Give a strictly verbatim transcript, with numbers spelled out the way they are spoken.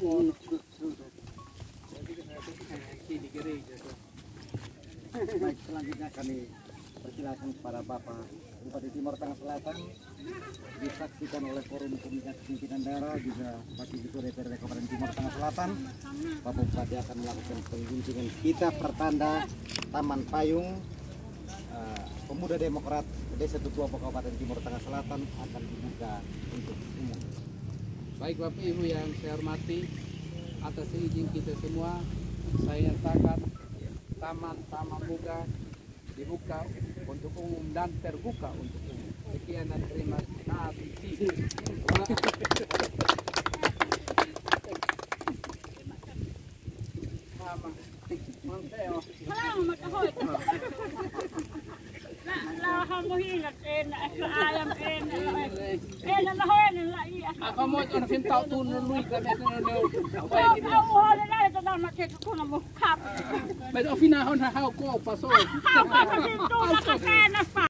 Baik, selanjutnya kami persilakan kepada Bapak Bupati Timur Tengah Selatan disaksikan oleh Forum Komunikasi Pimpinan Daerah juga Bupati Ketua D P R D Kabupaten Timur Tengah Selatan. Bapak Bupati akan melakukan pengguntingan kita pertanda Taman Payung. Uh, Pemuda Demokrat Desa Tutuopo Kabupaten Timur Tengah Selatan akan dibuka untuk umum. Baik Bapak Ibu yang saya hormati, atas izin kita semua saya nyatakan Taman Taman Muda dibuka untuk umum dan terbuka untuk umum. Sekian dan terima kasih. Mama, Manseo. Salamat ako. Lahat mo hingat eh, ayam eh, eh, nalahoyan nila iya. Ako mo ito na sintaw tunuloy kami sa nuno. Ako ako na ito na makita ko na mo kap. Pero pinahon na hao ko paso. Ako kasi ito nakakana pa.